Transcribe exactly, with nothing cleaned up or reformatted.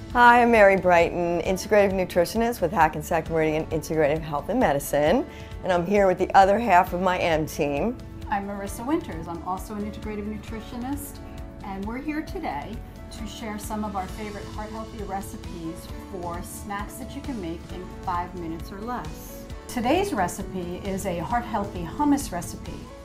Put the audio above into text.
Hi, I'm Mary Brighton, Integrative Nutritionist with Hackensack Meridian Integrative Health and Medicine, and I'm here with the other half of my M team. I'm Marissa Winters. I'm also an Integrative Nutritionist, and we're here today to share some of our favorite heart-healthy recipes for snacks that you can make in five minutes or less. Today's recipe is a heart-healthy hummus recipe.